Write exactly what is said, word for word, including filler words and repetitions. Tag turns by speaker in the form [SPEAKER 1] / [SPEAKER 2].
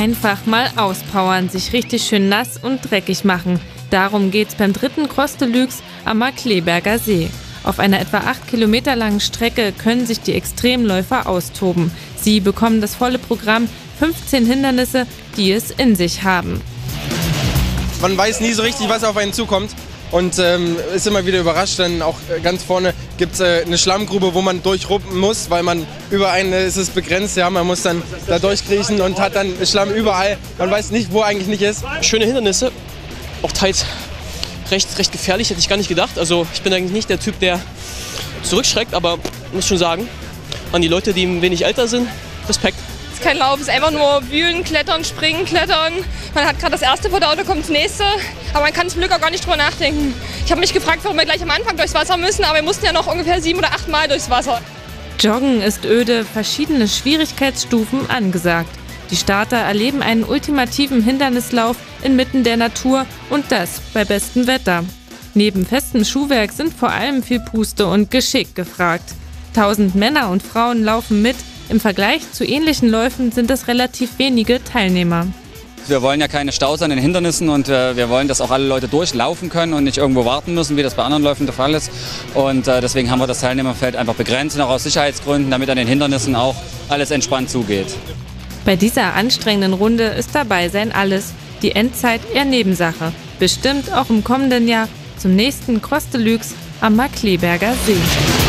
[SPEAKER 1] Einfach mal auspowern, sich richtig schön nass und dreckig machen. Darum geht's beim dritten Cross Deluxe am Markkleeberger See. Auf einer etwa acht Kilometer langen Strecke können sich die Extremläufer austoben. Sie bekommen das volle Programm, fünfzehn Hindernisse, die es in sich haben.
[SPEAKER 2] Man weiß nie so richtig, was auf einen zukommt und ähm, ist immer wieder überrascht. Dann auch ganz vorne gibt es äh, eine Schlammgrube, wo man durchruppen muss, weil man über eine ist es begrenzt. Ja, man muss dann da durchkriechen und hat dann Schlamm überall. Man weiß nicht, wo eigentlich nicht ist.
[SPEAKER 3] Schöne Hindernisse, auch teils recht, recht gefährlich, hätte ich gar nicht gedacht. Also ich bin eigentlich nicht der Typ, der zurückschreckt, aber ich muss schon sagen, an die Leute, die ein wenig älter sind, Respekt.
[SPEAKER 4] Es ist kein Lauf, es ist einfach nur wühlen, klettern, springen, klettern. Man hat gerade das erste vor der Auto, kommt das nächste. Aber man kann zum Glück auch gar nicht drüber nachdenken. Ich habe mich gefragt, warum wir gleich am Anfang durchs Wasser müssen, aber wir mussten ja noch ungefähr sieben oder acht Mal durchs Wasser.
[SPEAKER 1] Joggen ist öde, verschiedene Schwierigkeitsstufen angesagt. Die Starter erleben einen ultimativen Hindernislauf inmitten der Natur und das bei bestem Wetter. Neben festem Schuhwerk sind vor allem viel Puste und Geschick gefragt. Tausend Männer und Frauen laufen mit. Im Vergleich zu ähnlichen Läufen sind es relativ wenige Teilnehmer.
[SPEAKER 5] Wir wollen ja keine Staus an den Hindernissen und äh, wir wollen, dass auch alle Leute durchlaufen können und nicht irgendwo warten müssen, wie das bei anderen Läufen der Fall ist. Und äh, deswegen haben wir das Teilnehmerfeld einfach begrenzt, auch aus Sicherheitsgründen, damit an den Hindernissen auch alles entspannt zugeht.
[SPEAKER 1] Bei dieser anstrengenden Runde ist dabei sein alles. Die Endzeit eher Nebensache. Bestimmt auch im kommenden Jahr zum nächsten Cross Deluxe am Markkleeberger See.